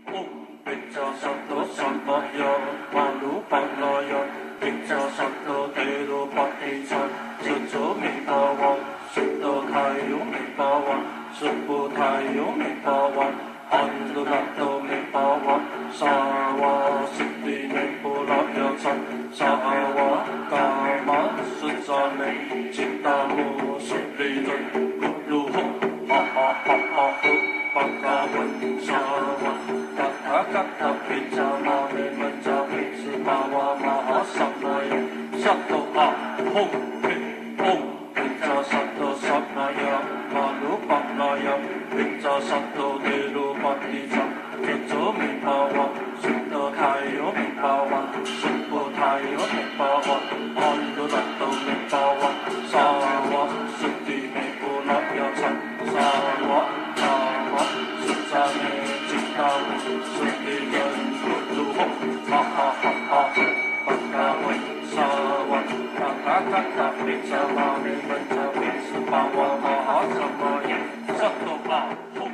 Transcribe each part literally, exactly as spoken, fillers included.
Picca Satto Sampaya Malu Panaya Picca Satto Telo Paticha Chucho Mipawa Sutto Kayo Mipawa Suppo Tayo Mipawa Ando Natto Mipawa Sawa Siddhi Mipula Yachan Sawa Kama Sutsane Chittamu Suddhidun Guluhu Ha Ha Ha Ha Hu Pagkawan Sawa Katha Katha Picca Mane Manca Pitsu Pawa Maha Sapnaya Satto A Hum Pit Hum Picca Satto Sapnaya Malu Panaya Picca Satto Delu Paticha Chucho Mipawa Sutto Kayo Mipawa Suppo Tayo Mipawa Ando Natto Mipawa Sawa Siddhi Mipula Yachan Sawa Kama Sutsane Chittamu Suddhidun Guluhu Ha Ha Ha Ha Pagkawan Sawa Katha Katha Picca Mane Manca Pitsu Pawa Maha Sapnaya Satto A Hum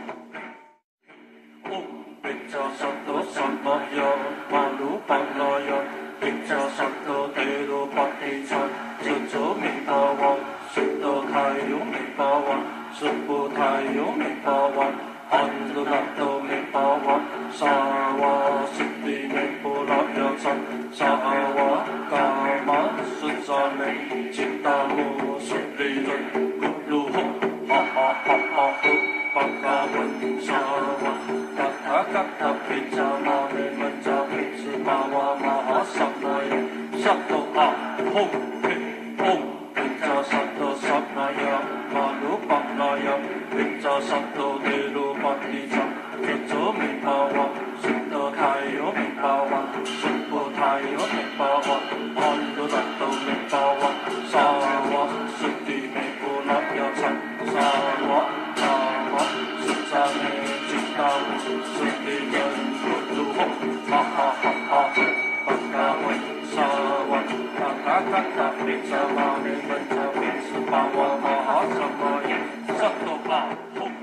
Hum Picca Satto Sampaya Malu Panaya Picca Satto Telo Paticha Chucho Mipawa Sutto Kayo Mipawa Suppo Tayo Mipawa Ando Natto Mipawa Sawa Siddhi Mipula Yachan Sawa Kama Sutsane Chittamu Suddhidun Guluhu Ha Ha Ha Ha Hu Pagkawan Sawa Katha Katha Picca Mane Manca Pitsu Pawa Maha Sapnaya Satto A Hum Pit Hum Picca Satto Sapnaya Malu Panaya Picca Satto Delu Paticha Chucho Mipawa Sutto Kayo Mipawa Suppo Tayo Mipawa Ando Natto Mipawa Sawa Siddhi Mipula Yachan Sawa Kama Sutsane Chittamu Suddhidun Guluhu Ha Ha Ha Ha Pagkawan Sawa Katha Katha Picca Mane Manca Pitsu Pawa Maha Sapnaya Satto A Hum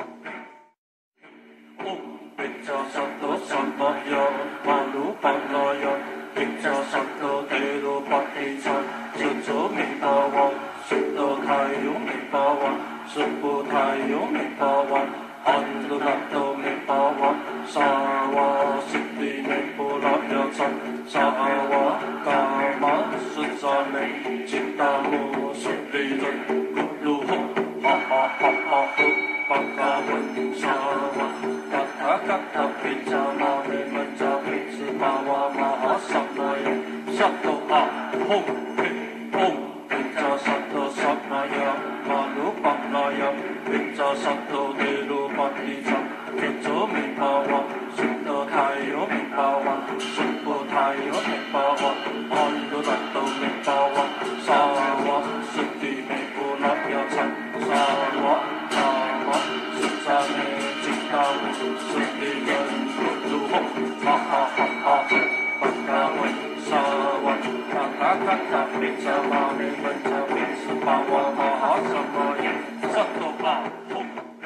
Hum Picca Satto Sampaya Malu Panaya Picca Satto Telo Paticha Chucho Mipawa Sutto Kayo Mipawa Suppo Tayo Mipawa Ando Natto Mipawa Sawa Siddhi Mipula Yachan Sawa Kama Sutsane Chittamu Suddhidun Guluhu Ha Ha Ha Ha Hu Pagkawan Sawa Katha Katha Picca Mane Manca Pitsu Pawa Maha Sapnaya Satto A Hum Pit Hum Picca Satto Sapnaya Malu Panaya Picca Satto Delu Paticha Chucho Mipawa Sutto Kayo Mipawa Suppo Tayo Mipawa Ando Natto Mipawa Sawa Siddhi Mipula Yachan Sawa Kama Sutsane Chittamu Suddhidun Guluhu Ha Ha Ha Ha Pagkawan Sawa Katha Katha Picca Mane Manca Pitsu Pawa Maha Sapnaya Satto A Hum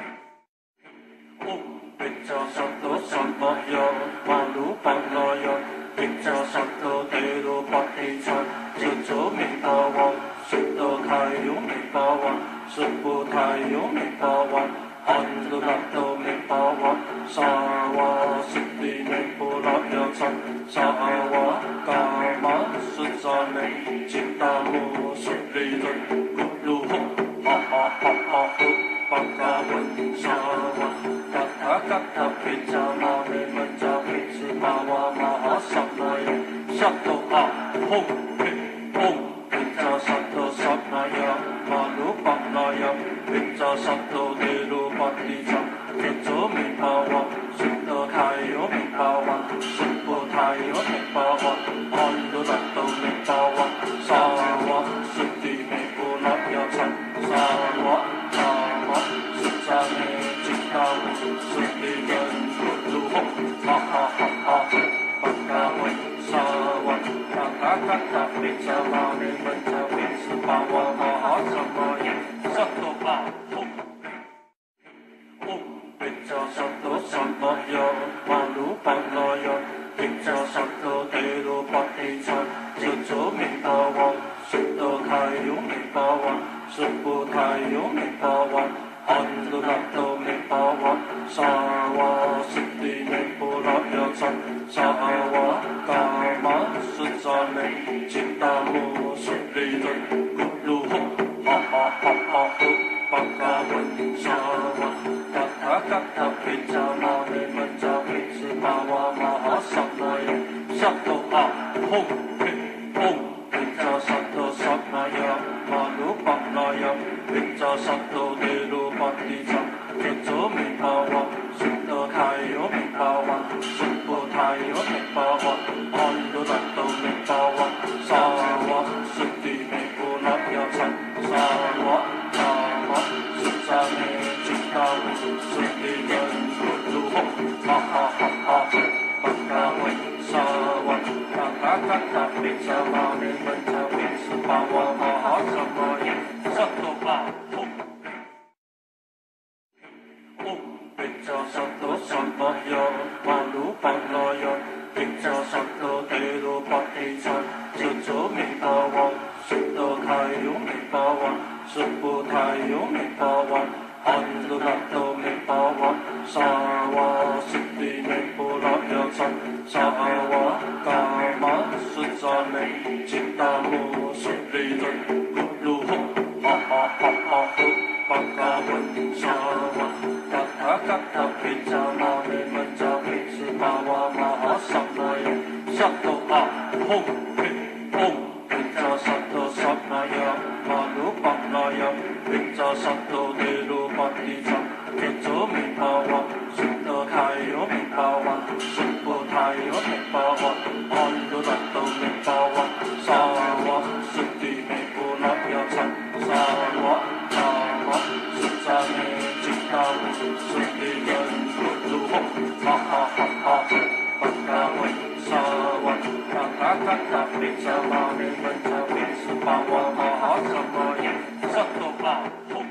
Hum Picca Satto Sampaya Malu Panaya Picca Satto Telo Paticha Chucho Mipawa Sutto Kayo Mipawa Suppo Tayo Mipawa Ando Natto Mipawa Sawa Siddhi Mipula Yachan Sawa Kama Sutsane Chittamu Suddhidun Guluhu Ha Ha Ha Ha Hu Pagkawan Sawa Katha Katha Picca Mane Manca Pitsu Pawa Maha Sapnaya Satto A Hum Pit Hum Picca Satto Sapnaya Malu Panaya Picca Satto Delu Paticha Chucho Mipawa Sutto Kayo Mipawa Suppo Tayo Mipawa Ando Natto Mipawa Sawa Siddhi Mipula Yachan Sawa Kama Sutsane Chittamu Suddhidun Guluhu Ha Ha Ha Ha Pagkawan Sawa Katha Katha Siddhi me puraya chan Sava Kama Sudzane Chittamu Suddhidan Guluho Ha ha ha ha hu Bhagavan Sava Katha Katha Pichamane Mancha Pitsupava Mahasamaya Sato A Hum Hum Picca Sato Samaya Manupamaya Picca Sato Nirupatija Picca Mipava Sutta Khayo Mipava Suppo Khayo Mipava Ando Dato Mipava Sava Siddhi Me Puraya Chan Sava Kama Sudzane Chittamu Suddhidan Guluho Ha ha ha ha Bhagavan Sava Katha Katha Pichamane Mancha Pitsupava Mahasamaya Sato A Hum Hum Picca Sato Sampaya Manupamaya Picca Sato Nirupatija Chitta Mipava Sutta Khayo Mipava Suppo Khayo Mipava Ando Dato Mipava Sava Siddhi Me Puraya Chan Sava Kama Sudzane Chittamu Suddhidan Guluho Ha ha ha ha hu Bhagavan Sava Katha Katha Pichamane Mancha Pitsupava Mahasamaya Sato A Hum Hum Picca Sato Samaya Manupamaya Picca Sato Nirupatija Picca Mipava Sutta Khayo Mipava Suppo Khayo Mipava Ando Dato Mipava Sava Siddhi Me Puraya Chan Sava Kama Sudzane Chittamu Suddhidan Guluho Ha ha ha ha Bhagavan Sava Katha Katha Pichamane Mancha Pitsupava Mahasamaya Sato A Hum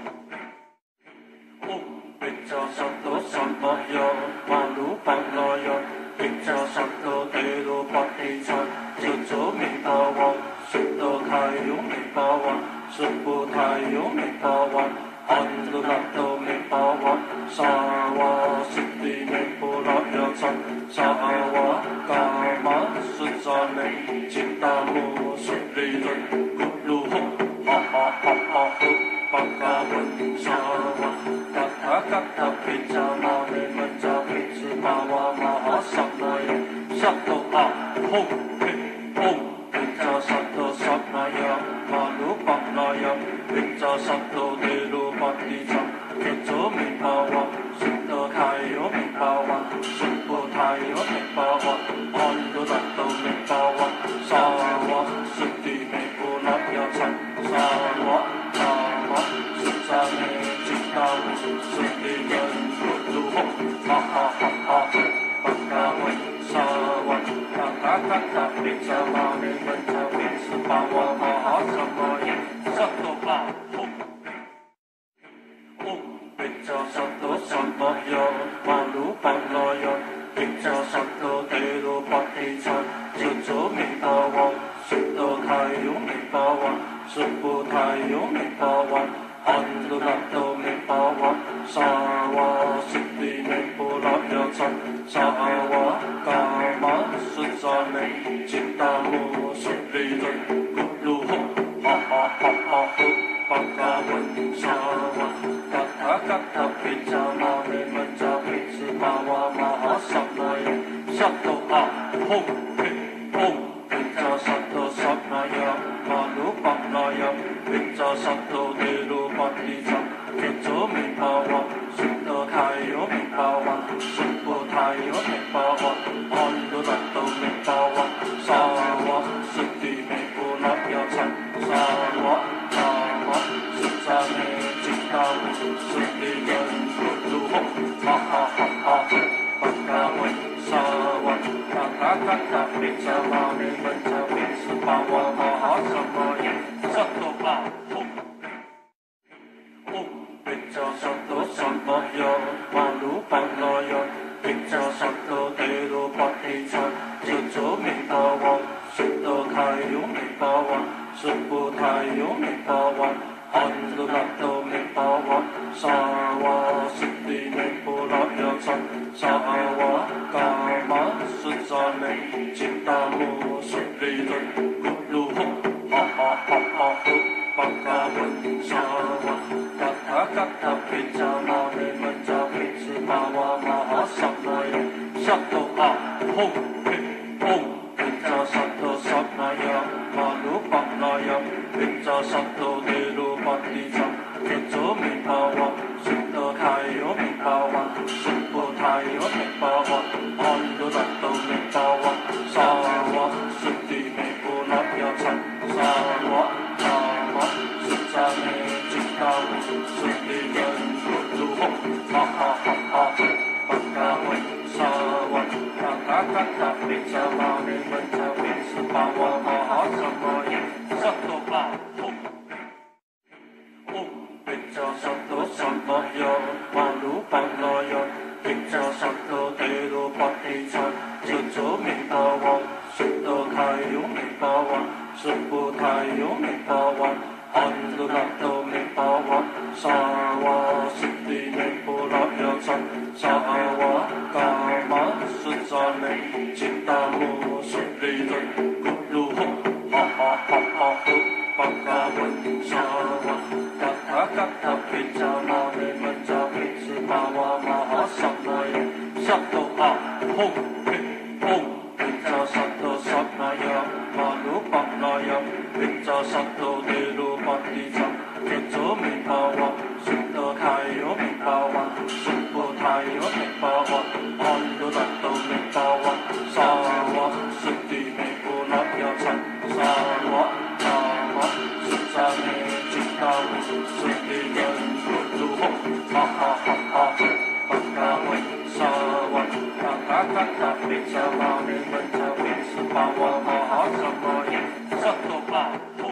Hum Picca Sato Sampaya Manupamaya Picca Sato Nirupatija Chitta Mipava Sutta Khayo Mipava Suppo Khayo Mipava Ando Dato Mipava Sava Siddhi Me Puraya Chan Sava Kama Sudzane Chittamu Suddhidan Guluho Ha ha ha ha hu Bhagavan Sava Katha Katha Pichamane Mancha Pitsupava Mahasamaya Sato A Hum Hum Picca Sato Samaya Manupamaya Picca Sato Nirupatija Picca Mipava Sutta Khayo Mipava Suppo Khayo Mipava Ando Dato Mipava Sava Siddhi Me Puraya Chan Sava Kama Sudzane Chittamu Suddhidan Guluho Ha ha ha ha Bhagavan Sava Katha Katha Pichamane Mancha Pitsupava Mahasamaya Sato A Hum Hum Picca Sato Sampaya Manupamaya Picca Sato Nirupatija Chitta Mipava Sutta Khayo Mipava Suppo Khayo Mipava Ando Dato Mipava Sava Siddhi Me Puraya Chan Sava Kama Sudzane Chittamu Suddhidan Guluho Ha ha ha ha hu Bhagavan Sava Katha Katha Pichamane Mancha Pitsupava Mahasamaya Sato A Hum Hum Picca Sato Samaya Manupamaya Picca Sato Nirupatija Picca Mipava Sutta Khayo Mipava Suppo Khayo Mipava Ando Dato Mipava Sava Siddhi Me Puraya Chan Sava Kama Sudzane Chittamu Suddhidan Guluho Ha ha ha ha Bhagavan Sava Katha Katha Pichamane Mancha Pitsupava Mahasamaya Sato A Hum Hum Picca Sato Sampaya Manupamaya Picca Sato Nirupatija Chitta Mipava Sutta Khayo Mipava Suppo Khayo Mipava Ando Dato Mipava Sava Siddhi Me Puraya Chan Sava กัตถะปิจามาเนมันจาปิสุภาวะมหาสัพพายะสัตโตอะหงปิหงปิจาสัตโตสัพพายะมานุปัปนายะปิจาสัตโตเตโลปัตติจังปิโจมิภาวะสุตโตไทโยมิภาวะสุปโปไทโยมิภาวะอันตุรัตโตมิภาวะสาวะสุติเมโกนัพยาชันสาวะสาวะสุจาเมจิตาวิสุติเยินกุลุหะมหาหะหะปักกาวิสาวะตถาคตปิจามานิมันจาวิสุภาวะมหาสัมมายิสัตโตอะหุหุปิจาสัตโตสัมมาโยมานุปันนายะปิจาสัตโตเตโลปัตติจันจุโจมิภาวะสุตโตไทโยมิภาวะสุปโปไทโยมิภาวะอันตุรัตโตมิภาวะสาวะสุติเมโพระยะจันสาวะกามะสุจาเมจิตตามุสุริยันกุลุหะหะหะหะหะหุปักกาวิสาวะตถาคตปิจามาเนมันจาปิสุภาวะมหาสัพพายะสัตโตอะหงปิหงปิจาสัตโตสัพพายะมานุปัปนายะปิจาสัตโตเตโลปัตติจังปิโจมิภาวะสุตโตไทโยมิภาวะสุปโปไทโยมิภาวะอันตุรัตโตมิภาวะสาวะสุติเมโกนัพยาชันสาวะสาวะสุจาเมจิตาวิสุติยันกุลุหะมหาหะหะปักกาวิสาวะตถาคตปิจามานิมันจาวิสุภาวะมหาสัมมายิสัตโตอะหุ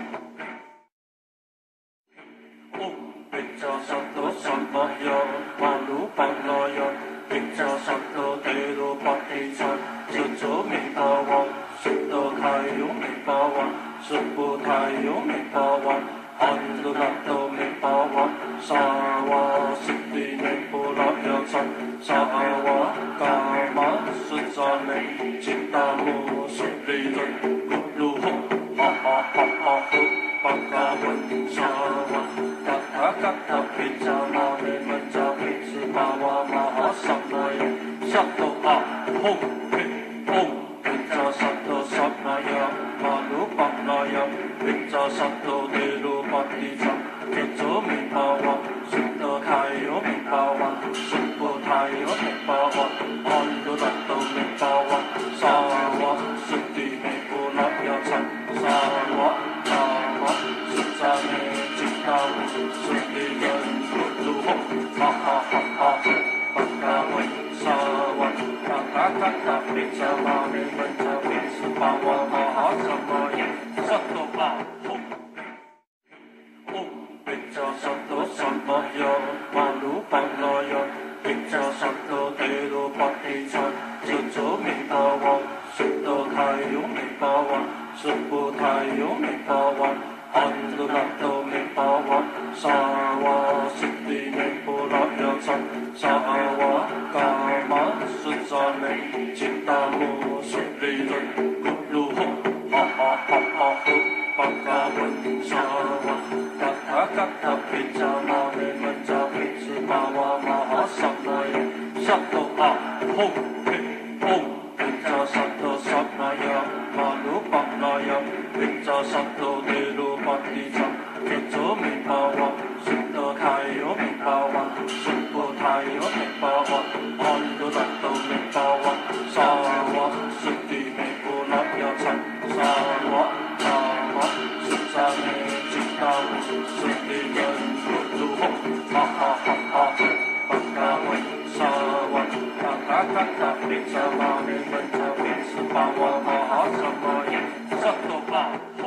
หุปิจาสัตโตสัมมาโยมานุปันนายะปิจาสัตโตเตโลปัตติจันจุโจมิภาวะสุตโตไทโยมิภาวะสุปโปไทโยมิภาวะอันตุรัตโตมิภาวะสาวะสุติเมโพระยะจันสาวะกามะสุจาเมจิตตามุสุริยันกุลุหะหะหะหะหะหุปักกาวิสาวะตถาคตปิจามาเนมันจาปิสุภาวะมหาสัพพายะสัตโตอะหงปิหงปิจาสัตโตสัพพายะมานุปัปนายะปิจาสัตโตเตโลปัตติจังปิโจมิภาวะสุตโตไทโยมิภาวะสุปโปไทโยมิภาวะอันตุรัตโตมิภาวะสาวะสุติเมโกนัพยาชันสาวะสาวะสุจาเมจิตตาวิสุติยันกุลุหะมหาหะหะปักกาวิสาวะตถาคตปิจามานิมันจาปิสุภาวะมหาสัพพายะสัตโตอะหุหุปิจาสัตโตสัมมาโยมานุปันนายะปิจาสัตโตเตโลปัตติจันจุโจมิภาวะสุตโตไทโยมิภาวะสุปโปไทโยมิภาวะอันตุรัตโตมิภาวะสาวะสุติเมโพระยะจันสาวะกามะสุจาเมจิตตามุสุริยันกุลุหะหะหะหะหะหุปักกาวิสาวะตถาคตปิจามานิมันจาปิสุภาวะมหาสัพพายะสัตโตอะหงปิหงปิจาสัตโตสัพพายะมานุปัปนายะปิจาสัตโตเตโลปัตติจังปิโจมิภาวะสุตโตไทโยมิภาวะสุปโปไทโยมิภาวะอันตุรัตโตมิภาวะสาวะสุติเมโกนัพยาชันสาวะสาวะสุจาเมจิตตาวิสุติยันกุลุหะมหาหะหะปักกาวิสาวะตถาคตปิจามานิมันจาปิสุภาวะมหาสัพพายะสัตโตอะหุ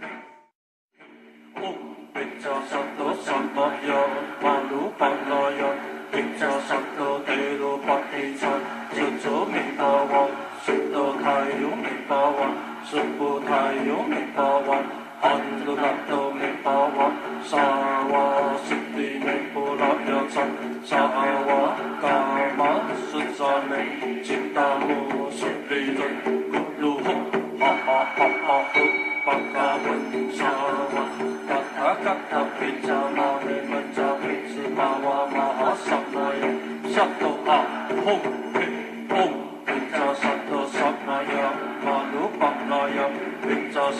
หุปิจาสัตโตสัมมาโยมานุปันนายะปิจาสัตโตเตโลปัตติจันจุโจมิภาวะสุตโตไทโยมิภาวะสุปโปไทโยมิภาวะอันตุรัตโตมิภาวะสาวะสุติเมโพระยะจันสาวะกามะสุจาเมจิตตามุสุริยันกุลุหะหะหะหะหะหุปักกาวิสาวะตถาคตปิจามานิมันจาปิสุภา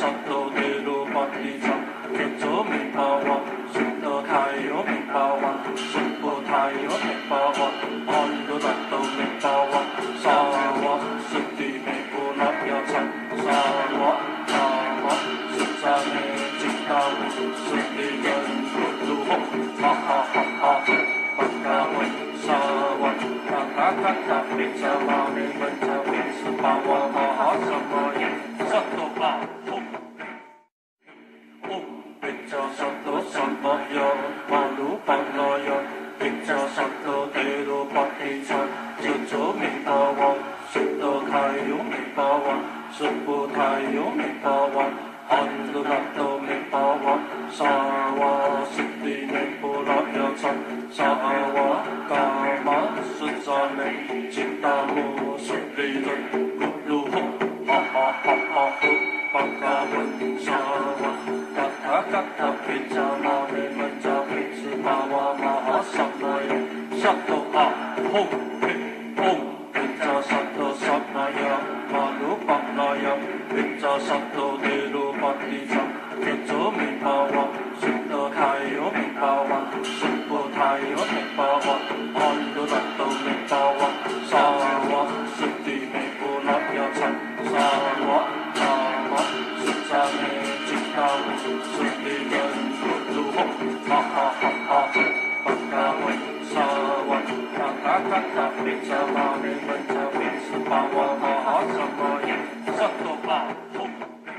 萨多德罗巴提萨，杰佐米巴瓦，苏多泰尤米巴瓦，苏波泰尤米巴瓦，安多达多米巴瓦，萨瓦苏蒂米布拉亚查，萨瓦萨瓦苏扎米吉达姆苏蒂人古鲁吼，哈哈哈哈，巴嘎维萨瓦，卡卡卡卡比扎玛尼文扎比斯巴瓦玛哈萨玛耶，萨多巴吼。Pizza Santo Santa Yo, Malu Panglayo, Pizza Santo Tero Patisa, Jojo Mipawa, Suto Kayo Mipawa, Supo Kayo Mipawa, Ando Gato Mipawa, Sawa Siti Mipula Yatsa, Sawa Kama Sutsane, Chitamu Sutridan, Gulu Ho, Ha Ha Ha Ha Ho, Pagkawan Sawa, Kata pizza mane manca pizza bawa maha sabnaya satu a hum hum pizza satu sabnaya malu paknaya pizza satu deru patisa pizza mipawa sutta kayo mipawa suppo tayo mipawa ando dato mipawa sawa sutti mipula yatsa sawa sawa sutsame chikamu sutti gan gulu ho ha ha ha ha pagkawan sawan kakakata pizza mane manca pizza bawa maha samaya satu a hum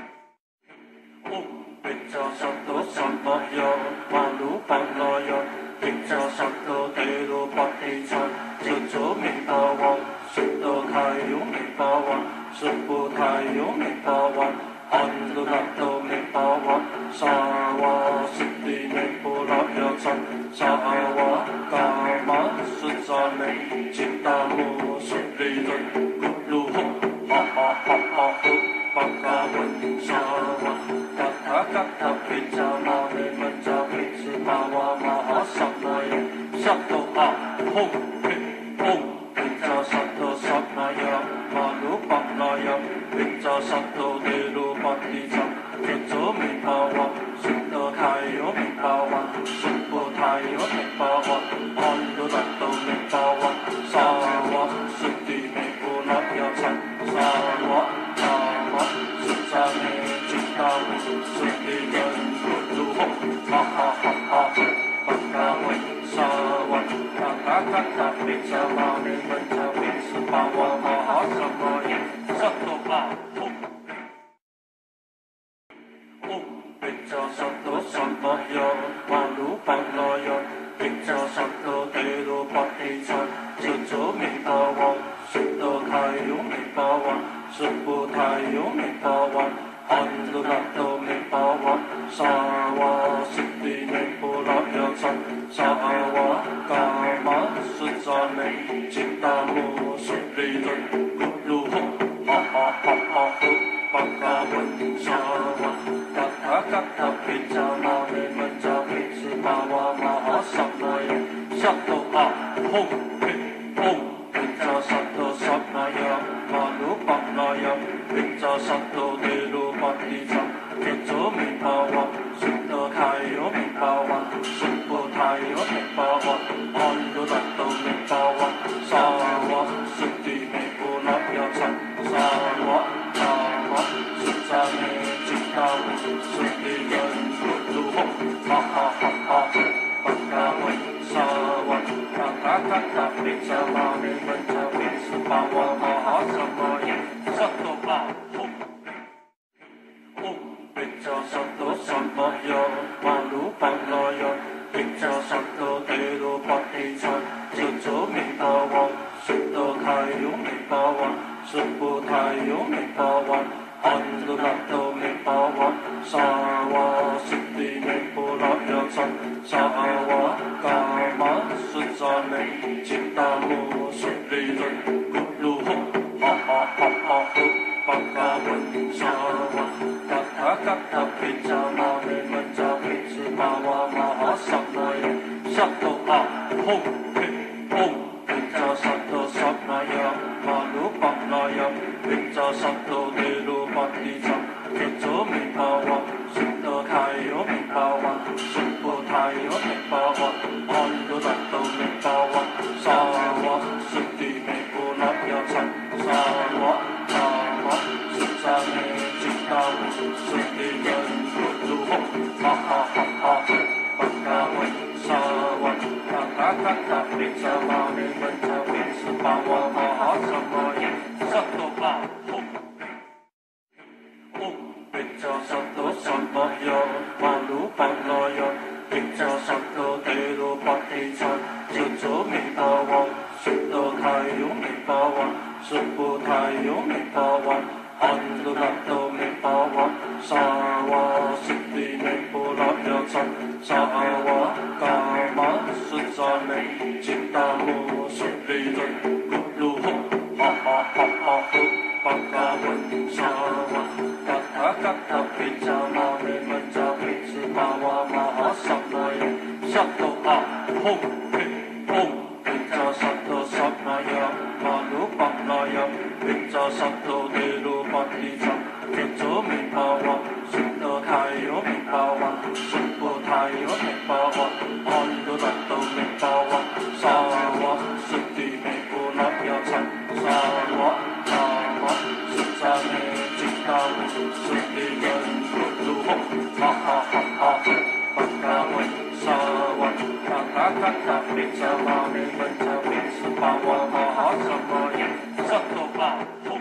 hum pizza satu samaya malu panglayo pizza satu tero patisa jojo mipawa suto kayo mipawa supo kayo mipawa ando gato mipawa sawa sutti mipula yatsa sawa kama sutsane chitamu sutridan gulu ho ha ha ha ha ho pagkawan sawa kata kata pizza mane manca pizza bawa maha sabnaya satu a hum hum pizza satu sabnaya malu paknaya pizza satu deru patisa jejo mipawa sutta kayo mipawa suppo tayo mipawa ando dato mipawa sawa sutti mipula yatsa sawa sawa sutsame chitamu sutti gan gulu ho ha ha ha ha pagkawan sawa kakakata pizza mane manca pizza bawa maha samaya satu a hum hum pizza satu samaya malu panglayo pizza satu tero patisa jojo mipawa suto kayo mipawa suppo tayo mipawa ando gato mipawa sawa sutti mipula yatsa sawa kama sutsane chitamu sutridan gulu ho ha ha ha ha ho pagkawan sawa kata kata pizza mane manca pizza bawa maha sabnaya satu a hum hum pizza satu sabnaya malu paknaya pizza satu deru patisa jejo mipawa sutta kayo mipawa suppo tayo mipawa ando dato mipawa sawa sutti mipula yatsa sawa sawa sutsame chitamu sutti gan gulu ho ha ha ha ha pagkawan sawa kakakata pizza mane manca pizza bawa maha samaya satu a hum hum pizza satu samaya malu panglayo pizza satu tero patisa jojo mipawa sutta kayo mipawa suppo tayo mipawa ando gato mipawa sawa sutti mipula yatsa sawa kama sutsane chitamu sutridan gulu ho ha ha ha ha ho pagkawan sawa kata kata pizza mane manca pizza bawa maha sabnaya satu a hum hum pizza satu sabnaya malu paknaya pizza satu deru patisa jejo mipawa Pizza Mani Mancha Pizza Pawa Mahasamaya Sato Ahum Om Pizza Sato Samaya Malu Panaya Pizza Sato Tero Patichan Jutsu Mipawan Sutto Kayu Mipawan Supu Kayu Mipawan Andunato Mipawan Sawa Siddhi Mipulaya Chan Sawa Kama Sutsane Chittamu Suddhijun Guru Ha Ha Ha Ha Hu Pakawan Sawa Katha Katha Pizza Mani Mancha Pizza Pawa Mahasamaya Sato Ahum Om Pizza Sato Samaya Malu Panaya Pizza Sato Deru Paticha Jutsu Mipawan Sutto Kayo Mipawan Supu Kayo Mipawan Andunato Mipawan Sawa Siddhi Mipulaya Chan Sawa Kama Sutsane Chittamu Suddhijun Guru Ha Ha Ha Ha Pakawan Sawa Katha Katha Pizza Mani Mancha Pizza Pawa Mahasamaya Sato Ahum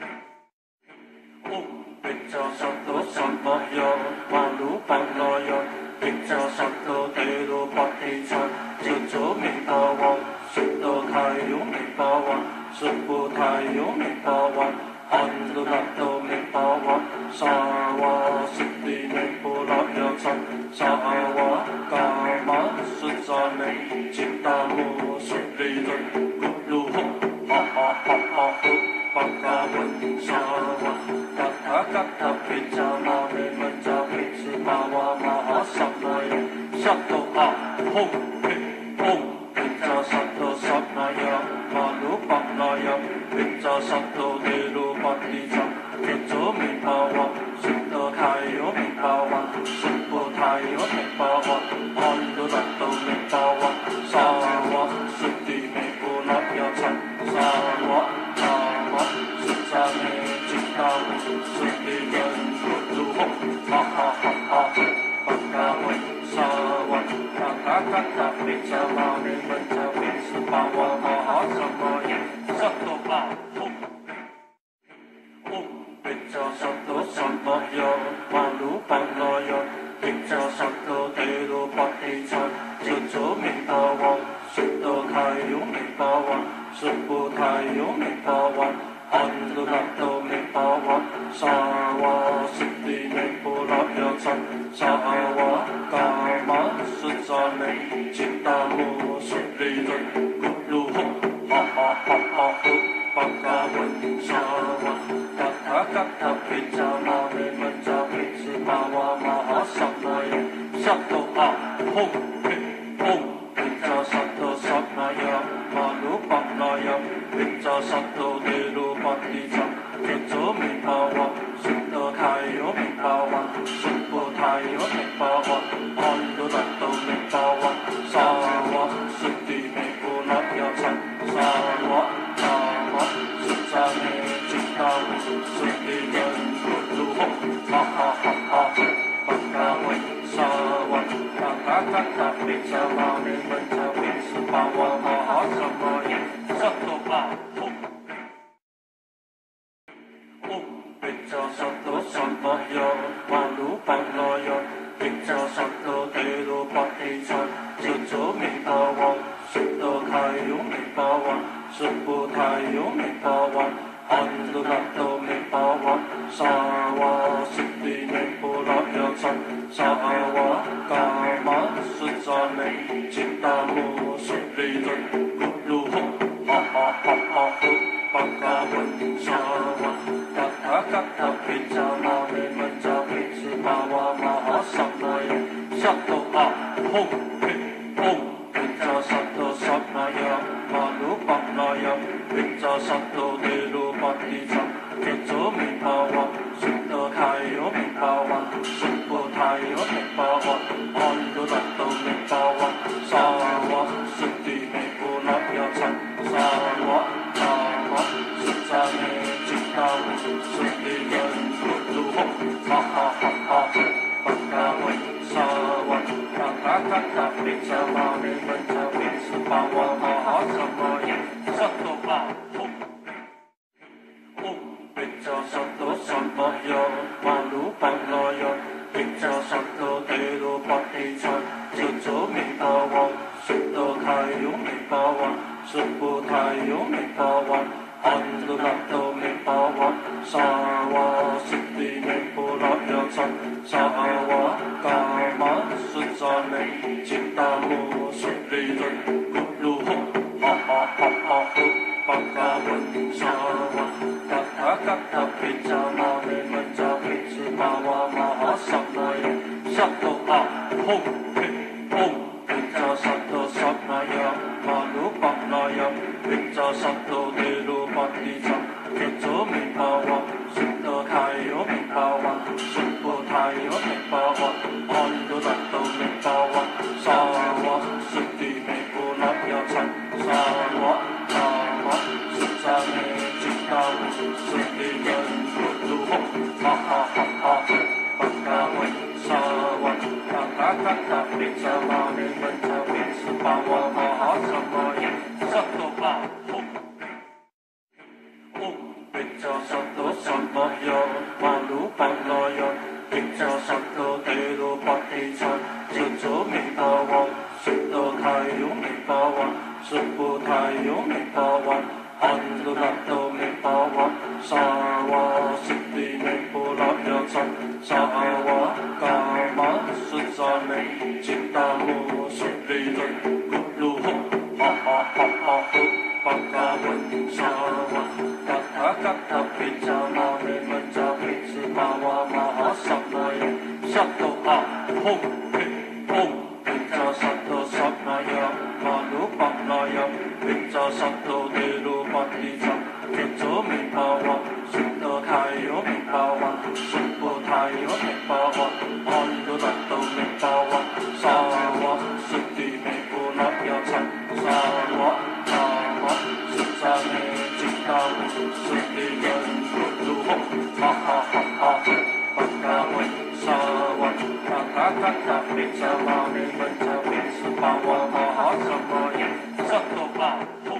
Om Pizza Sato Samaya Malu Panaya Pizza Sato Tero Patichan Jutsu Mipawan Sutto Kayu Mipawan Supu Kayu Mipawan Andunato Mipawan Sawa Siddhi Mipulaya Chan Sawa Kama Sutsane Chittamu Suddhijun Guru Ha Ha Ha Ha Hu Pakawan Sawa Katha Katha Pizza Mani Mancha Pizza Pawa Mahasamaya Sato Ahum Om Pizza Sato Samaya Malu Panaya Pizza Sato Deru Paticha Jutsu Mipawan Sutto Kayo Mipawan Supu Kayo Mipawan Andunato Mipawan Sawa Siddhi Mipulaya Chan Sawa Kama Sutsane Chittamu Suddhijun Guru Ha Ha Ha Ha Pakawan Sawa Katha Katha Pizza Mani Mancha Pizza Pawa Mahasamaya Sato Ahum Om Pizza Sato Samaya Malu Panaya Pizza Sato Tero Patichan Jutsu Mipawan Sutto Kayu Mipawan Supu Kayu Mipawan Andunato Mipawan Sawa Siddhi Mipulaya Chan Sawa Kama Sutsane Chittamu Suddhijun Guru Ha Ha Ha Ha Hu Pakawan Sawa Katha Katha Pizza Mani Mancha Pizza Pawa Mahasamaya Sato Ahum Om Pizza Sato Samaya Malu Panaya Pizza Sato Deru Paticha Jutsu Mipawan Sutto Kayo Mipawan Supu Kayo Mipawan Andunato Mipawan Sawa Siddhi Mipulaya Chan Sawa Kama Sutsane Chittamu Suddhijun Guru Ha Ha Ha Ha Pakawan Sawa Katha Katha Pizza Mani Mancha Pizza Pawa Mahasamaya Sato Ahum Om Pizza Sato Samaya Malu Panaya Pizza Sato Tero Patichan Jutsu Mipawan Sutto Kayu Mipawan Supu Kayu Mipawan Andunato Mipawan Sawa Siddhi Mipulaya Chan Sawa Kama Sutsane Chittamu Suddhijun Guru Ha Ha Ha Ha Hu Pakawan Sawa Katha Katha Pizza Mani Mancha Pizza Pawa Mahasamaya Sato Ahum Om Pizza Sato Samaya Malu Panaya Pizza Sato Deru Paticha Jutsu Mipawan Sutto Kayo Mipawan Supu Kayo Mipawan Andunato Mipawan Sawa Siddhi Mipulaya Chan Sawa Kama Sutsane Chittamu Suddhijun Guru Ha Ha Ha Ha Pakawan Sawa Katha Katha Pizza Mani Mancha Pizza Pawa Mahasamaya Picca Satto Samaya Malu Panaya Picca Satto Tero Patichan Jojo Mipawan Sutto Kayo Mipawan Supu Tayo Mipawan Andu Natto Mipawan Sawa Siddhi Mipulaya Chan Sawa Kama Sutsane Chittamu Suddhidun Gulu Ha Ha Ha Ha Hu Pagkawan Sawa Katha Katha Picca Mane Manca Picca Mawa Maha Samaya Satto A Hum Pi Hum Picca Satto Samaya Malu Panaya Picca Satto Tero Patichan Jojo Mipawan Sutto Kayo Mipawan Supu Tayo Mipawan Andu Natto Mipawan Sawa Siddhi Mipulaya Chan Sawa Kama Sutsane Chittamu Suddhidun Gulu Ha Ha Ha Ha Pagkawan Sawa Katha Katha Picca Mane Manca Picca Mawa Maha Samaya Satto A Hum Hum Picca Satto Samaya Malu Panaya Picca Satto Tero Patichan Jojo Mipawan Sutto Kayo Mipawan Supu Tayo Mipawan Andu Natto Mipawan Sawa Siddhi Mipulaya Chan Sawa Kama Sutsane Chittamu Suddhidun Gulu Ha Ha Ha Ha Hu Pagkawan Sawa Katha Katha Picca Mane Manca Picca Mawa Maha Samaya Satto A Hum Pi Hum Picca Satto Samaya Malu Panaya Picca Satto Tero Patichan Jojo Mipawan Sutto Kayo Mipawan Supu Tayo Mipawan Andu Natto Mipawan Sawa Siddhi Mipulaya Chan Sawa Kama Sutsane Chittamu Suddhidun Gulu Ha Ha Ha Ha Pagkawan Sawa Katha Katha Picca Mane Manca Picca Mawa Maha Samaya Satto A Hum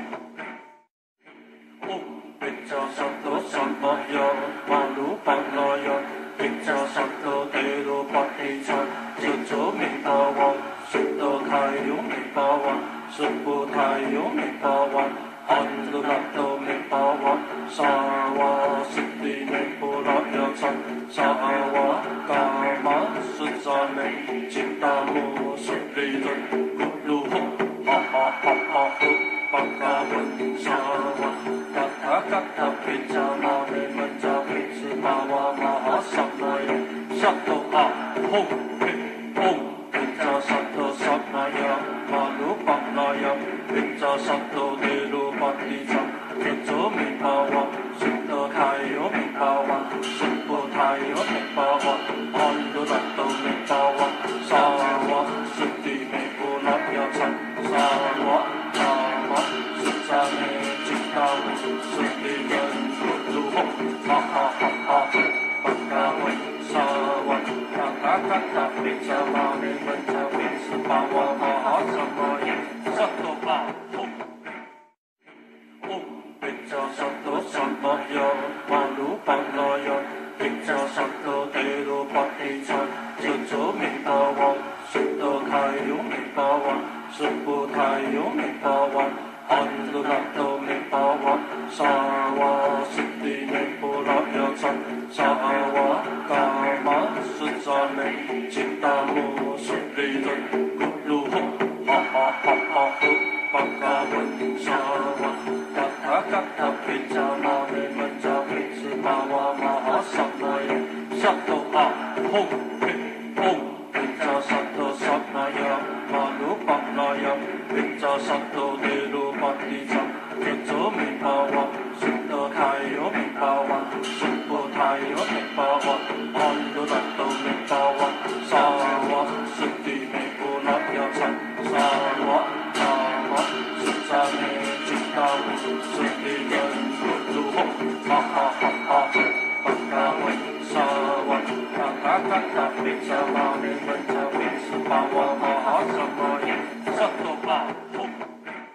Hum Picca Satto Samaya Malu Panaya Picca Satto Tero Patichan Jojo Mipawan Sutto Kayo Mipawan Supu Tayo Mipawan Andu Natto Mipawan Sawa Siddhi Mipulaya Chan Sawa Kama Sutsane Chittamu Suddhidun Gulu Ha Ha Ha Ha Hu Pagkawan Sawa Katha Katha Picca Mane Manca Picca Mawa Maha Samaya Satto A Hum Pi Hum Picca Satto Samaya Malu Panaya Picca Satto Tero Patichan Jojo Mipawan Sutto Kayo Mipawan Supu Tayo Mipawan Andu Natto Mipawan Sawa Siddhi Mipulaya Chan Sawa Kama Sutsane Chittamu Suddhidun Gulu Ha Ha Ha Ha Pagkawan Sawa Katha Katha Picca Mane Manca Picca Mawa Maha Samaya Satto A Hum Hum Picca Satto Samaya Malu Panaya Picca Satto Tero Patichan Jojo Mipawan Sutto Kayo Mipawan Supu Tayo Mipawan Andu Natto Mipawan Sawa Siddhi Mipulaya Chan Sawa Kama Sutsane Chittamu Suddhidun Gulu Ha Ha Ha Ha Hu Pagkawan Sawa Katha Katha Picca Mane Manca Picca Mawa Maha Samaya Satto A Hum Pi Hum Picca Satto Samaya Malu Panaya Picca Satto Tero Patichan Jojo Mipawan Sutto Kayo Mipawan Supu Tayo Mipawan Andu Natto Mipawan Sawa Siddhi Mipulaya Chan Sawa Kama Sutsane Chittamu Suddhidun Gulu Ha Ha Ha Ha Pagkawan Sawa Katha Katha Picca Mane Manca Picca Mawa Maha Samaya Satto A Hum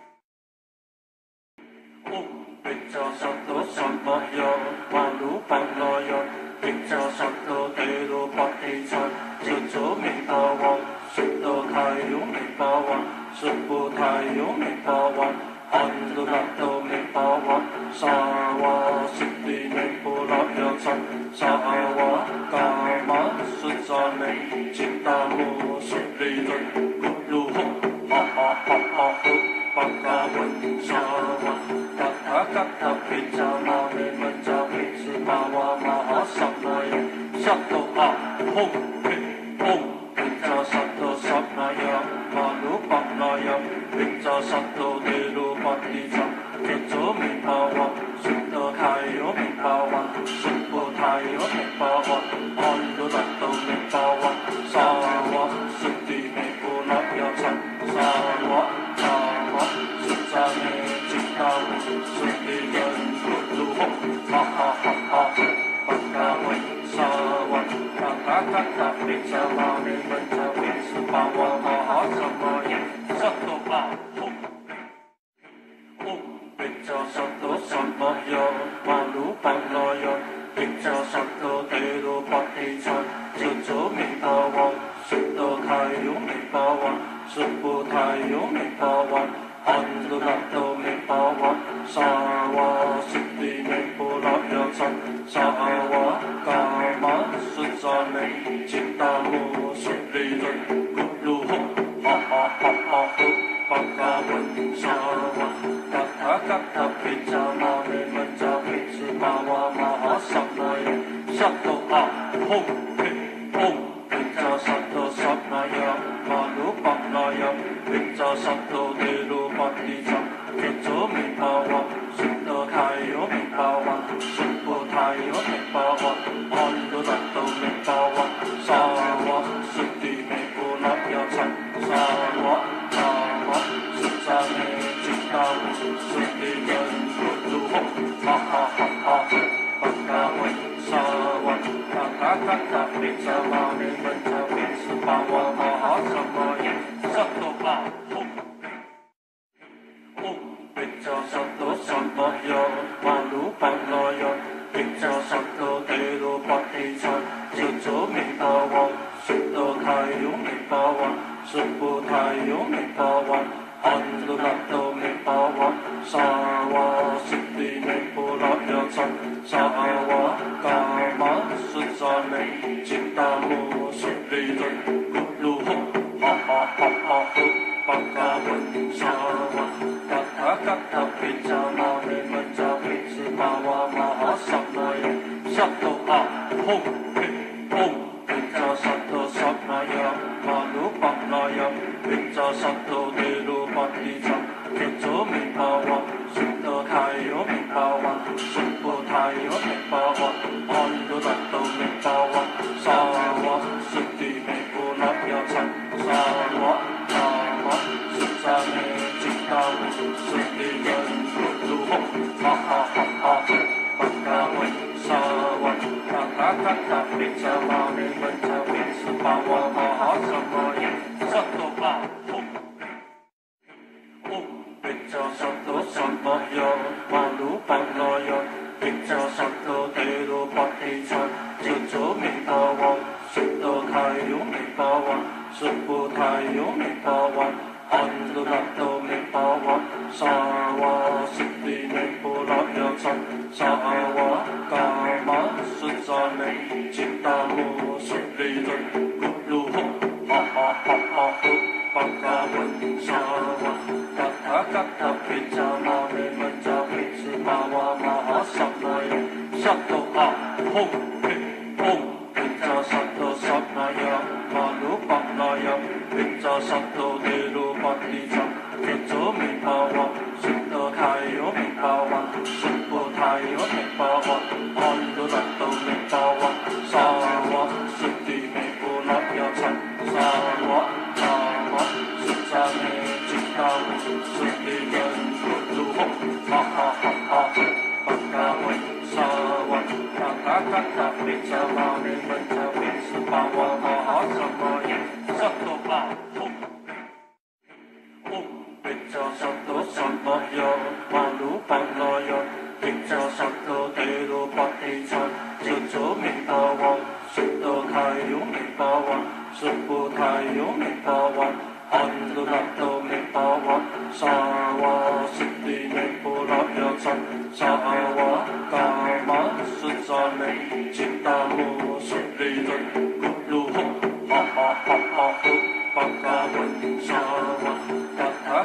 จิตตาโมสุริยันกุลุหะหะหะหะหะหะปักกาวันสาวะกัตถะกัตถะปิจามาเนมันจาปิสุภาวะมหาสัมมายังสัตโตอะหงปิหงปิจาสัตโตสัมมายังมานุปัปนายะปิจาสัตโตเตโลปัตติจังเกโจมิภาวะสุตโตไทโยมิภาวะสุปโปไทโยมิภาวะอันโดตัตโตมิภาวะสาวะสุติเมโกนัพยาชันสาวะสาวะสุจาเมจิตตาสุติยันกุลุหะหะหะหะหะปักกาเวสาวะกัตถะกัตถะปิจามาเนมันจาปิสุภาวะมหาสัมมายังสัตโตอะหงองปิจาสัตโตสัมมายังมานุปันนายะปิจาสัตโตเตโลปัตติจันจุโจมิภาวะสุตโตไทโยมิภาวะสุปโปไทโยมิภาวะอันตุนัตโตมิภาวะสาวะสุติมิปุระยะสันสาวะกามะสุจาเมจิตตาโมสุริยันกุลุหะหะหะหะหะหะปักกาวันสาวะกัตถะกัตถะปิจามาเนมันจาปิสุภาวะมหาสัมมายังสัตโตอะหงปิหงปิจาสัตโตสัมมายังมานุปัปนายะปิจาสัตโตเตโลปัตติจังเกโจมิภาวะสุตโตไทโยมิภาวะสุปโปไทโยมิภาวะอันโดตัตโตมิภาวะสาวะสุติเมโกนัพยาชันสาวะสาวะสุจาเมจิตตาสุติยันกุลุหะหะหะหะหะปักกาเวสาวะกัตถะกัตถะปิจามาเนมันจาปิสุภาวะมหาสัมมายังสัตโตอะหงองปิจาสัตโตสัมมายังมานุปันนายะปิจาสัตโตเตโลปัตติจันจุโจมิภาวะสุตโตไทโยมิภาวะสุปโปไทโยมิภาวะอันตุนัตโตมิภาวะสาวะสุติเมปุระยะสันสาวะกามะสุจาเมจิตตาโมสุริยันกุลุหะหะหะหะหะหะปักกาวันสาวะกัตถะกัตถะปิจามาเนมันจาปิสุภาวะมหาสัมมายังสัตโตอะหงปิหงปิจาสัตโตสัมมายังมานุปัปนายะปิจาสัตโตเตโลปัตติจังเกโจมิภาวะสุตโตไทโยมิภาวะสุปโปไทโยมิภาวะอันโดตัตโตมิภาวะสาวะสุติเมโกนัพยาชันสาวะกามะสุจาเมจิตตาสุติยันกุลุหะหะหะหะหะปักกาเวสาวะกัตถะกัตถะปิจามาเนมันจาปิสุภาวะมหาสัมมายังสัตโตอะหงองปิจาสัตโตสัมมายังมานุปันนายะปิจาสัตโตเตโลปัตติจันจุโจมิภาวะสุตโตไทโยมิภาวะสุปโปไทโยมิภาวะอันตุนัตโตมิภาวะสาวะสุติเมปุระยะชันสาวะกามะสุจาเมจิตตาโมสุริยันกุลุหะหะหะหะหะหะปักกาวันสาวะกัตถะกัตถะปิจามาเนมันจาปิสุภาวะมหาสัมมายังสัตโตอะหงปิหงปิจาสัตโตสัมมายังมานุปัปนายะปิจาสัตโตเตโลปัตติจังเกโจมิภาวะสุตโตไทโยมิภาวะสุปโปไทโยมิภาวะอันโดตัตโตมิภาวะสาวะสุติเมโกนัพยาชันสาวะกามะสุจาเมจิตตาสุติยันกุลุหะหะหะหะหะปักกาเวสาวะกัตถะกัตถะปิจามาเนมันจาปิสุภาวะมหาสัมมายังสัตโตอะหงองปิจาสัตโตสัมมายังมานุปันนายะปิจาสัตโตเตโลปัตติจันจุโจมิภาวะสุตโตไทโยมิภาวะสุปโปไทโยมิภาวะอันตุนัตโตมิภาวะสาวะสุติเมปุระยะชันสาวะกามะสุจาเมจิตตาโมสุริยันกุลุหะหะหะ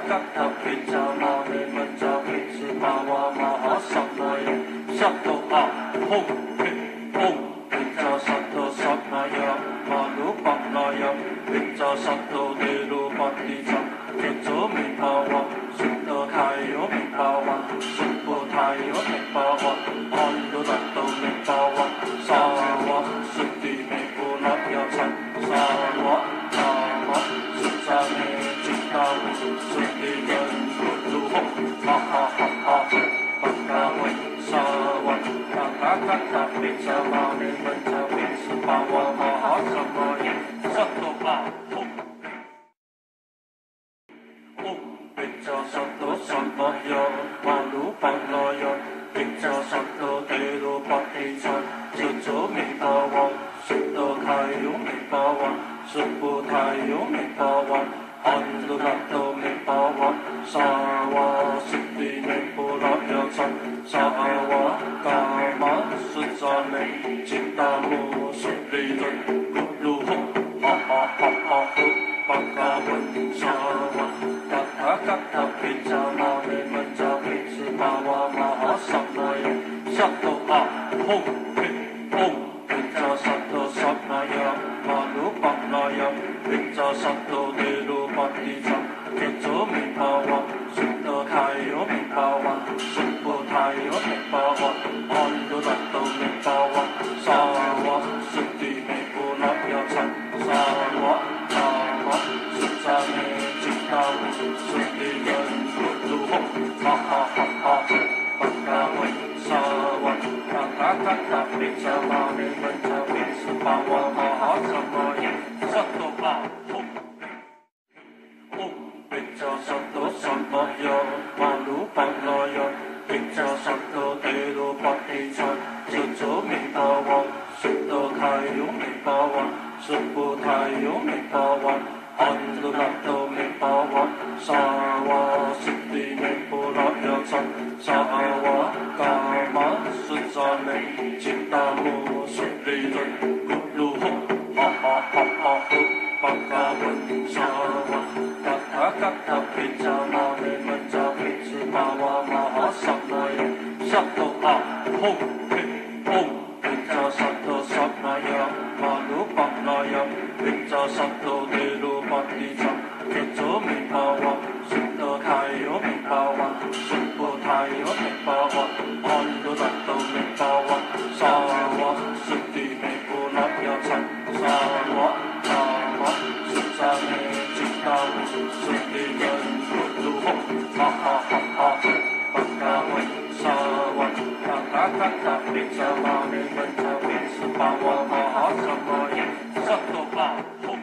Gatha Pizza Mani Mancha Pizza Bhava Maha Samaya Sato A Hum Hum Pizza Sato Samaya Manu Panaya Pizza Sato Delu Patisa Pizza Mipawa Sutta Kayo Mipawa Suppo Tayo Mipawa Andu Ratto Mipawa Sawa Sutti Mipula Yachan Sawa Sawa Sutsami Chittamu Sutti Yen Kutu Hok Ha Ha Ha Ha Pagkawe Sawa Kata Kata Pizza Mani Mancha Pizza Bhava Maha Samaya Sato A Hum Hum Pizza Sato Samaya Manu Panaya Pizza Sato Delu Patisa Suto Mipawa Sutta Kayo Mipawa Suppo Tayo Mipawa Andu Ratto Mipawa Sawa Siddhi Mipula Yachan Sawa Kama Sutsame Chittamu Suddhidun Kulu Huk Ha Ha Ha Ha Huk Pagkawan Sawa Kata Kata Pizza Mani Mancha Pizza Bhava Maha Samaya Sato A Hum Hum Pizza Sato Samaya Manu Panaya Pizza Sato Delu Patisa Pizza Mipawa Sutta Kayo Mipawa Suppo Tayo Mipawa Andu Ratto Mipawa Sawa Sutti Mipula Yachan Sawa Sawa Sutsami Chittamu Sutti Yen Kutu Hok Ha Ha Ha Ha Pagkawe Sawa Kata Kata Pizza Mani Mancha Pizza Bhava Maha Samaya Sato A Hum Hum Pizza Sato Samaya Manu Panaya Pizza Sato Delu Patisa Suto Mipawa Sutta Kayo Mipawa Suppo Tayo Mipawa Andu Ratto Mipawa Sawa Siddhi Mipula Yachan Sawa Kama Sutsame Chittamu Suddhidun Kulu Huk Ha Ha Ha Ha Huk Pagkawan Sawa Kata Kata Pizza Mani Mancha Pizza Bhava Maha Samaya Sato A Hum Hum Pizza Sato Samaya Manu Panaya Pizza Sato Delu Patisa Pizza Mipawa Sutta Kayo Mipawa Suppo Tayo Mipawa Andu Ratto Mipawa Sawa Sutti Mipula Yachan Sawa Sawa Sutsami Chittamu Sutti Yen Kutu Hok Ha Ha Ha Ha Pagkawe Sawa Kata Kata Pizza Mani Mancha Pizza Bhava Maha Samaya Sato A Hum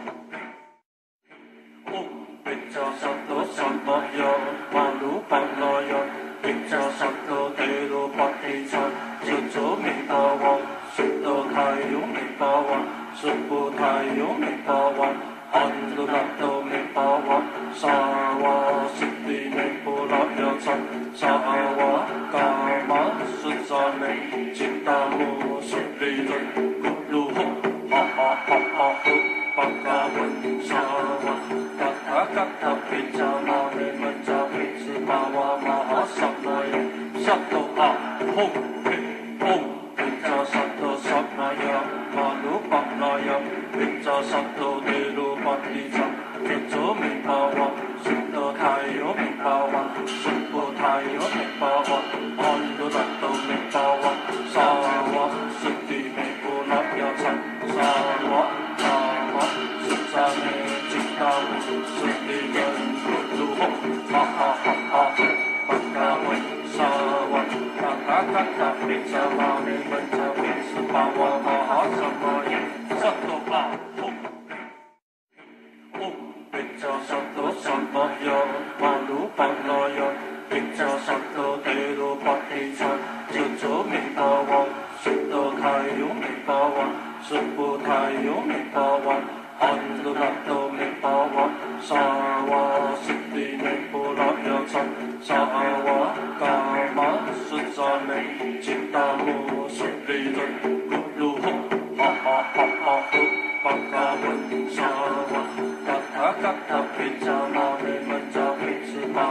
Hum Pizza Sato Samaya Manu Panaya Pizza Sato Delu Patisa Suto Mipawa Sutta Kayo Mipawa Suppo Tayo Mipawa Andu Ratto Mipawa Sawa Siddhi Mipula Yachan Sawa Kama Sutsame Chittamu Suddhidun Kulu Huk Ha Ha Ha Ha Huk Pagkawan Sawa Kata Kata Pizza Mani Mancha Pizza Bhava Maha Samaya Sato A Hum Hum Pizza Sato Samaya Manu Panaya Pizza Sato Delu Patisa Pizza Mipawa Sutta Kayo Mipawa Suppo Tayo Mipawa Andu Ratto Mipawa Sawa Sutti Mipula Yachan Sawa Sawa Sutsami Chittamu Sutti Yen Kutu Hok Ha Ha Ha Ha Pagkawe Sawa Kata Kata Pizza Mani Mancha Pizza Bhava Maha Samaya Sato A Hum Hum Pizza Sato Samaya Manu Panaya Pizza Sato Delu Patisa Suto Mipawa Sutta Kayo Mipawa Suppo Tayo Mipawa Andu Ratto Mipawa Sawa Siddhi Mipula Yachan Sawa Kama Sutsame Chittamu Suddhidun Kulu Huk Ha Ha Ha Ha Huk Pagkawan Sawa Kata Kata Pizza Mani Mancha Pizza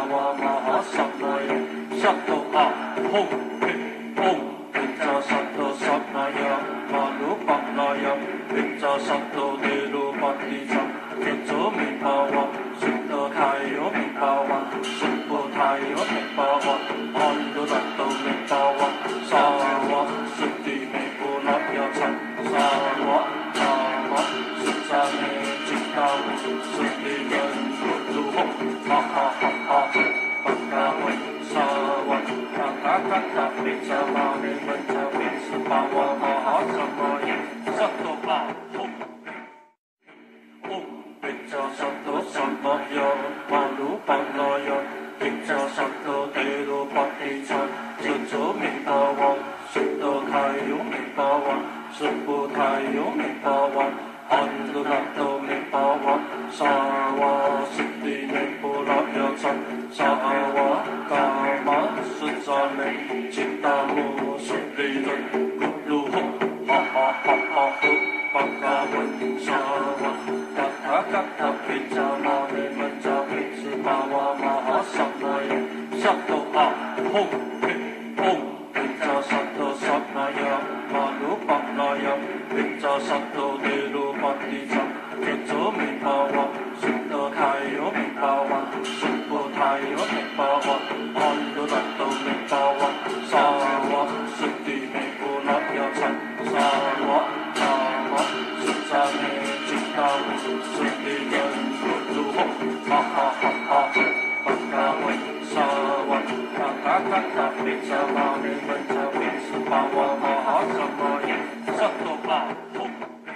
a hum hum om pizza satto satnaya malupannaya pizza satto delupattica pizza mipawa sutta kayo mipawa suppo tayo mipawa ando datto mipawa sawa sutti mipula yachan sawa sawa sutsane chittamu sutti gan luho ha ha ha ha pagkawan sawa kakakata pizza mani manca pizza bawa maha samaya satto a hum hum pizza satto samaya malupannaya pizza satto delupattica pizza mipawa sutta kayo mipawa suppo tayo mipawa ando datto mipawa sawa sutti mipula yachan sawa kama sutsane chittamu sutridan guluho ha ha ha ha hu pagkawan sawa kakakata pizza mani manca pizza bawa maha samaya satto a hum hum pizza satto satnaya malupannaya pizza satto delupattica pizza mipawa sutta kayo mipawa suppo tayo mipawa ando datto mipawa sawa sutti mipula yachan sawa sawa sutsane chittamu sutti gan luho ha ha ha ha pagkawan sawa kakakata pizza mani manca pizza bawa maha samaya satto a hum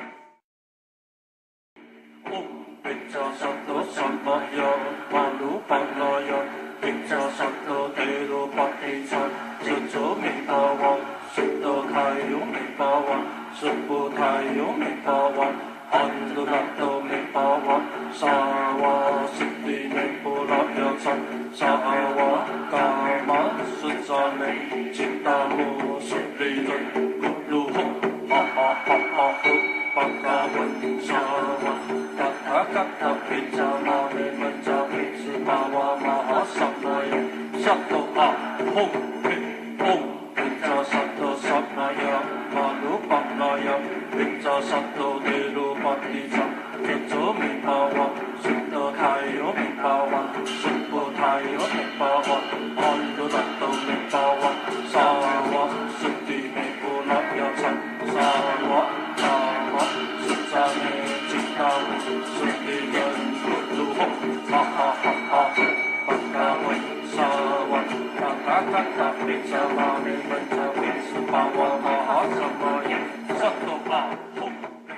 hum pizza satto samaya malupannaya pizza satto delupattica pizza mipawa sutta kayo mipawa suppo tayo mipawa ando datto mipawa sawa sutti mipula yachan sawa kama sutsane chittamu sutridan guluho ha ha ha ha hu pagkawan sawa kakakata pizza mani manca pizza bawa maha samaya satto a hum hum pizza satto satnaya malupannaya pizza satto delupattica pizza mipawa sutta kayo mipawa suppo tayo mipawa ando datto mipawa sawa sutti mipula yachan sawa sawa sutsane chittamu sutti gan luho ha ha ha ha pagkawan sawa kakakata pizza mani manca pizza bawa maha samaya satto a hum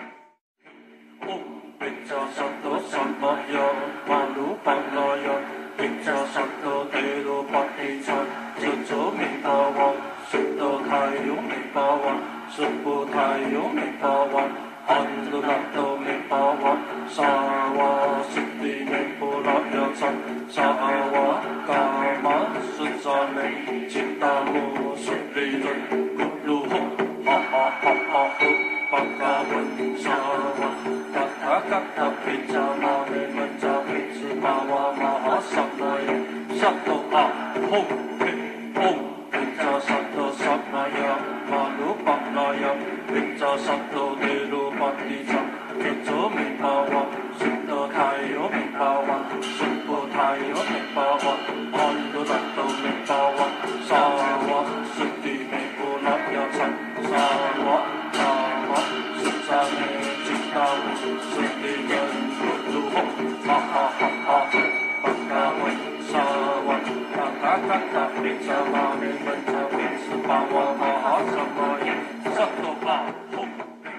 hum pizza satto samaya malupannaya pizza satto delupattica pizza mipawa sutta kayo mipawa suppo tayo mipawa ando datto mipawa sawa sutti mipula yachan sawa kama sutsane chittamu sutridan guluho ha ha ha ha hu pagkawan sawa kakakata pizza mani manca pizza bawa maha samaya satto a hum hum pizza satto satnaya malupannaya pizza satto delupattica pizza mipawa sutta kayo mipawa suppo tayo mipawa ando datto mipawa sawa sutti mipula yachan sawa sawa sutsane chittamu sutti gan luho ha ha ha ha pagkawan sawa kakakata pizza mani manca pizza bawa maha samaya satto a hum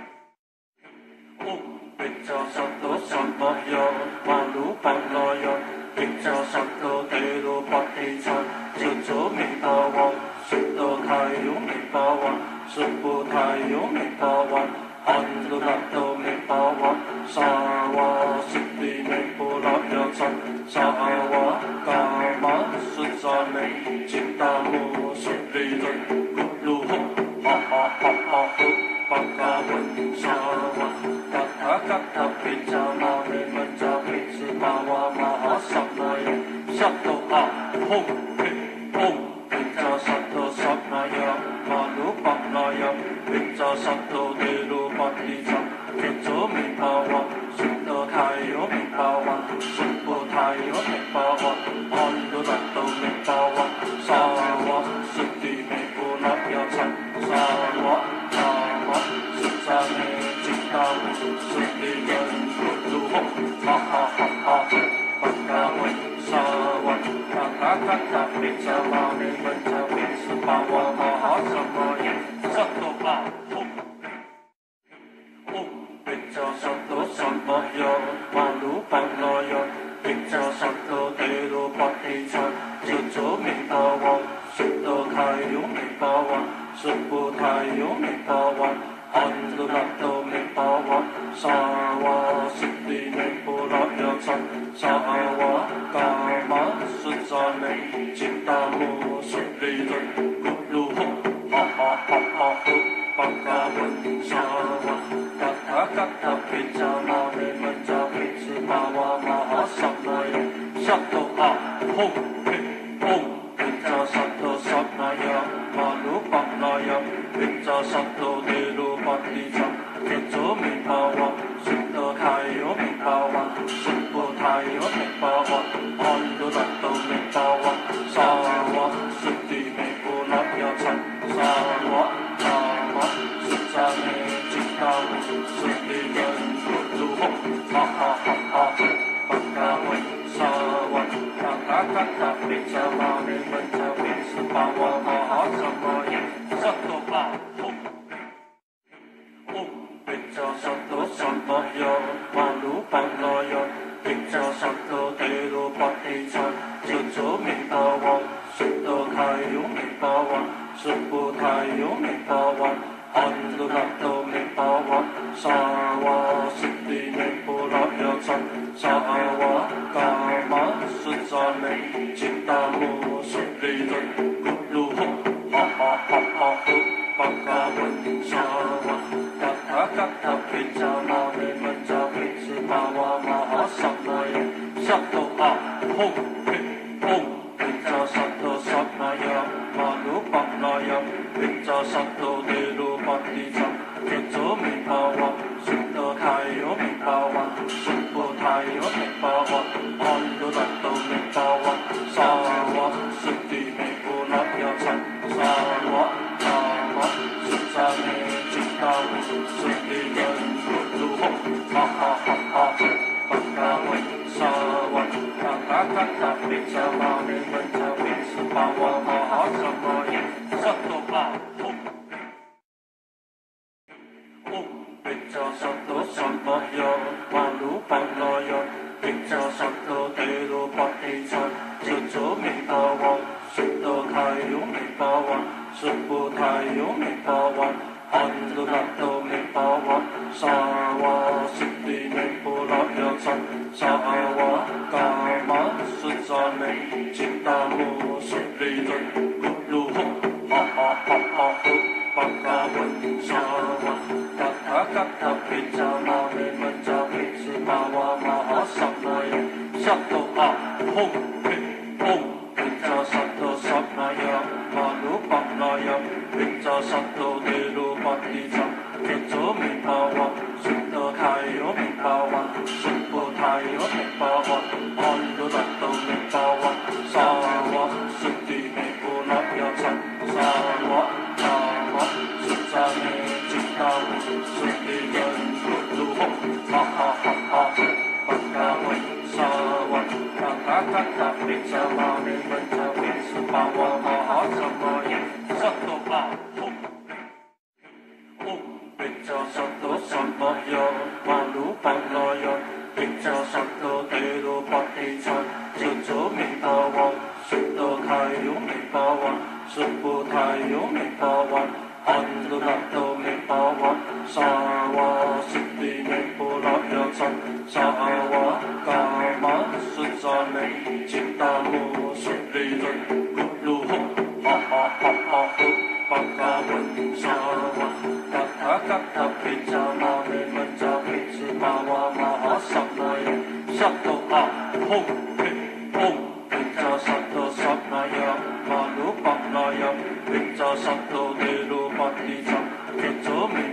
hum pizza satto samaya malupannaya pizza satto delupattica pizza mipawa sutta kayo mipawa suppo tayo mipawa ando datto mipawa sawa sutti mipula yachan sawa kama sutsane chittamu sutridan guluho ha ha ha ha hu pagkawan sawa kakakata pizza mani manca pizza bawa maha samaya satto a hum hum pizza satto pitta sattva telo pattica pitta mi bhava sutta khayo mi bhava suppo thayo mi bhava ando tatto mi bhava sawa sutti me pula yachan sawa sawa sutta me citta sutti gan kutu ha ha ha ha bhagavan sawa kata kata pitta mani mancha pitta bhava maha samaya sattva hum pitta sattva sammaya malu pannaya pitta sattva telo pattica citta mi bhava sutta khayo mi bhava suppo thayo mi bhava ando tatto mi bhava sawa siddhi me pula yachan sawa kama sutta me citta mu suddhi guru ha ha ha ha bhagavan sawa kata kata pitta mani mancha pitta bhava maha samaya sattva hum hum pitta sattva samaya malu pannaya pitta sattva telo pattica pitta mi bhava sutta khayo mi bhava suppo thayo mi bhava ando tatto mi bhava sawa siddhi me pula yachan sawa kama sutta me citta suddhi gan kutu ha ha ha ha bhagavan sawa kata kata pitta mani mancha pitta bhava maha samaya sattva hum hum pitta sattva sammaya malu pannaya pitta sattva telo pattica citta mi bhava sutta khayo mi bhava suppo thayo mi bhava ando tatto mi bhava sawa siddhi me pula yachan sawa kama sutta me citta mu suddhi guru ha ha ha ha bhagavan sawa kata kata pitta mani mancha pitta bhava maha samaya sattva hum hum pitta sattva samaya malu pannaya pitta sattva telo pattica citta mi bhava sutta khayo mi bhava suppo thayo mi bhava ando tatto mi bhava sawa siddhi me pula yachan sawa kama sutta me citta suddhi gan kutu ha ha ha ha bhagavan sawa kata kata pitta mani mancha pitta bhava maha samaya sattva hum hum pitta sattva sammaya malu pannaya pitta sattva telo pattica citta mi bhava sutta khayo mi bhava suppo thayo mi bhava ando tatto mi bhava sawa siddhi me pula yachan sawa kama sutta me citta mu suddhi guru ha ha ha ha bhagavan sawa kata kata pitta mani mancha pitta bhava maha samaya sattva hum hum pitta sattva samaya malu pannaya pitta sattva telo pattica citta mi bhava sutta khayo mi bhava suppo thayo mi bhava ando tatto mi bhava sawa siddhi me pula yachan sawa kama sutta me citta suddhi gan kutu ha ha ha ha bhagavan sawa kata kata pitta mani mancha pitta bhava maha samaya sattva hum hum pitta sattva sammaya malu pannaya pitta sattva telo pattica citta mi bhava sutta khayo mi bhava suppo thayo mi bhava ando tatto mi bhava sawa siddhi me pula yachan sawa kama sutta me citta mu suddhi guru ha ha ha ha bhagavan sawa kata kata pitta mani mancha pitta bhava maha samaya sattva hum hum pitta sattva samaya malu pannaya pitta sattva telo pattica citta mi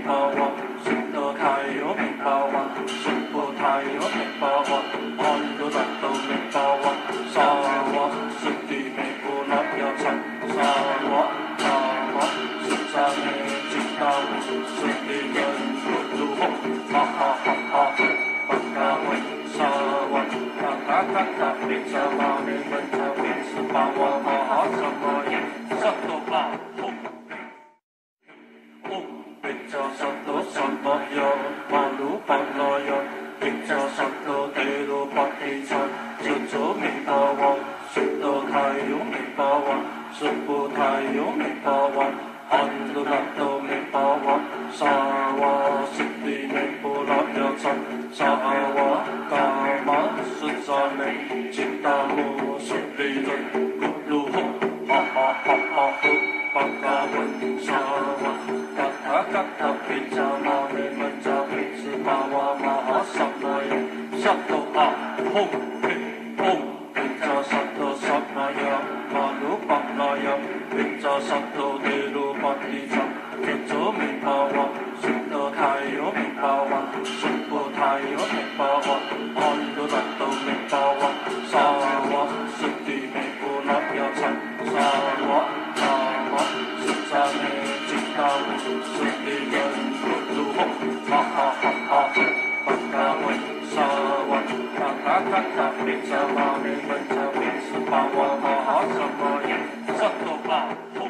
包王，十多开有面包王，十不太有面包王，安都达到面包王，沙王十地美不拉要唱，沙王沙王十三年知道十地人不如红，哈哈哈哈，不加问沙王，卡卡卡卡变沙王，你们才变是把我马哈什么人，什么把红。Pizza satu sama yo, malu pang yo. Pizza satu telu pati chan, cucu mi bawang, sudo kayu mi bawang, supu kayu mi bawang, andu nato mi bawang, sawa siti mi pulak yo chan, sawa kama susane, cintamu sudidun, gulu ho, ha ha ha ha ho, pangkawan sawa. Kata pizza ma ni menca pizza bawa maha samaya satu a hum hum pizza satu samaya malu panaya pizza satu dilu patija pizza mi bawa sudo kayu mi bawa supu kayu mi bawa andu dato mi bawa sawa sudi mi pulak ya chan sawa sawa susane cinta Sudigan luhuk, ha ha ha ha, pagkawan sawan, kata-kata pizza mami mencapai sebawa maha samaya, satu a hum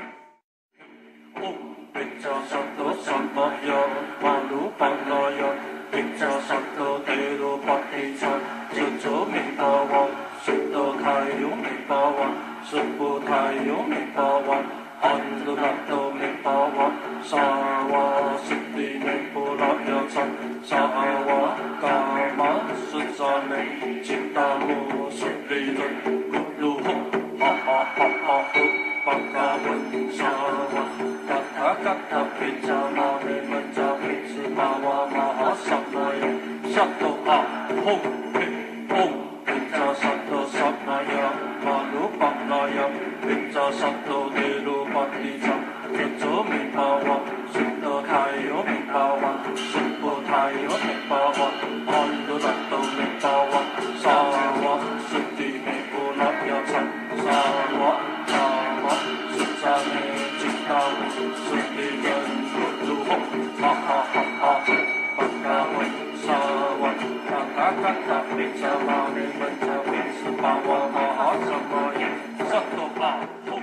hum pizza satu samaya, malu pangaya, pizza satu telu pati chan, cucu mi bawang, sudo kayu mi bawang, supu kayu mi bawang, andu nato mi bawang, sawa siti mi pulak ya chan, sawa kama susane, cintamu sudidun, gulu ho, ha ha ha ha ho, pangkawan sawa, kata-kata pizza mami mencapai sebawa maha samaya, satu a hum hum pizza satu samaya, malu panglaya, pizza satu dilu patija, cucu mi bawang, sudo kayu mi bawang, supu kayu mi bawang, andu dato mi bawang, sawa sudi mi pulak ya chan, sawa sawa susane cintamu sudigan gulu ho, ha ha ha ha, pagkawan sawa, kata-kata pizza mami mencapai sebawa maha samaya, satu a hum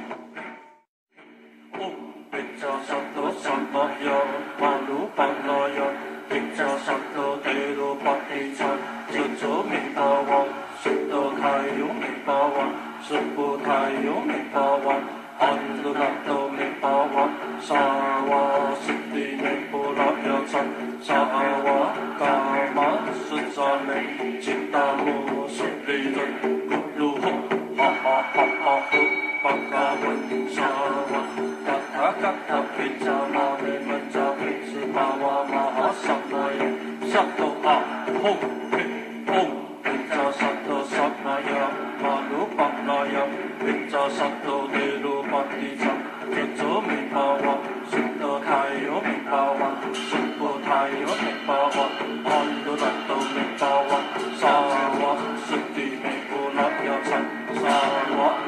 hum pizza satu samaya, malu pangaya, pizza satu telu pati chan, cucu mi bawang, sudo kayu mi bawang, supu kayu mi bawang, andu nato mi bawang, sawa siti mi pulak ya chan, sawa kama susane, cintamu sudidun, gulu ho, ha ha ha ha ho, pangkawan sawa, kata-kata pizza mami mencapai sebawa maha samaya, satu a hum hum pizza satu samaya, malu panglaya, pizza satu dilu patija, cucu mi bawang, sudo kayu mi bawang, supu kayu mi bawang, andu dato mi bawang, sawa sudi mi pulak ya chan, sawa